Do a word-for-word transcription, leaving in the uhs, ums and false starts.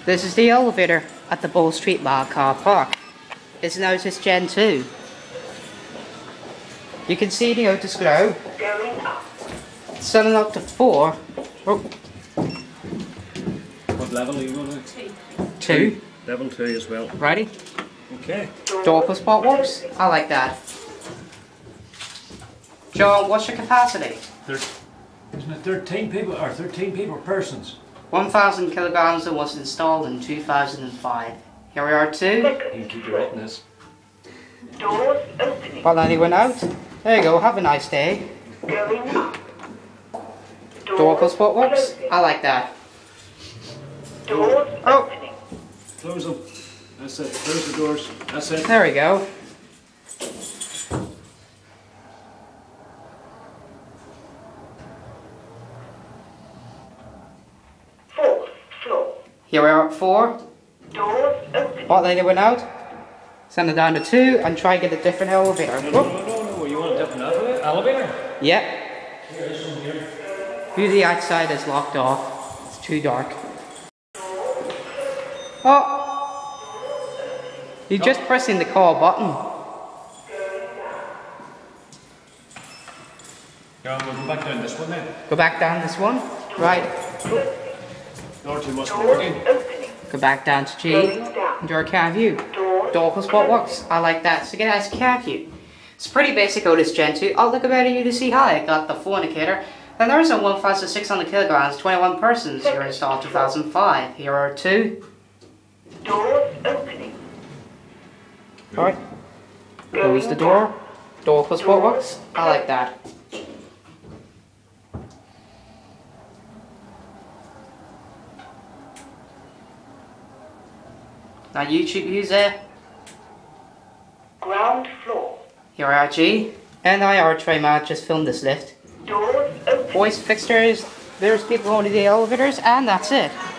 This is the elevator at the Bow Street Mall car park. It's an Otis Gen two. You can see the Otis glow. Setting up to four. Oh. What level are you on at? Two. Two. Level two as well. Ready? Okay. Door push spot works. I like that. John, what's your capacity? Thir Isn't it thirteen people or thirteen people persons? one thousand kilograms and was installed in two thousand five. Here we are two. You can keep your witness. Doors opening. Well, then he went out. There you go, have a nice day. Going up. Door push spot works. I like that. Doors Oh. opening. Close them. That's it. Close the doors. That's it. There we go. Fourth floor. Here we are at four. Doors opening. What lady went out? Send it down to two and try and get a different elevator. No, no, Whoop. no, no, no. You want a different elevator? Elevator? Yep. Here, this one here. View the outside is locked off. It's too dark. Oh! You're just pressing the call button. Yeah, we'll go back down this one then. Go back down this one. Right. Door two must be Doors working. opening. Go back down to G. Going down. Door car view. Doors Door push spot works. I like that. So get a nice car view. It's pretty basic Otis Gen two. I'll look about you to see how it got the four indicator. Then there's a one thousand six hundred kilograms, twenty-one persons. Here installed two thousand five. Here are two. Doors opening. Alright. Close the door. Door push spot works. I like that. Now YouTube user. Ground floor. Here are G. And I are Treyman just filmed this lift. Doors opening. Voice fixtures. There's people on the elevators and that's it.